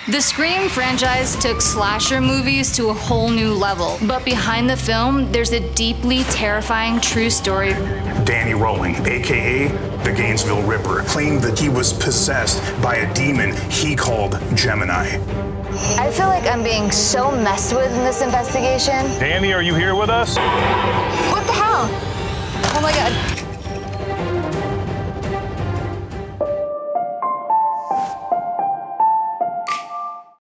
The Scream franchise took slasher movies to a whole new level, but behind the film, there's a deeply terrifying true story. Danny Rowling, aka the Gainesville Ripper, claimed that he was possessed by a demon he called Gemini. I feel like I'm being so messed with in this investigation. Danny, are you here with us? What the hell? Oh my God.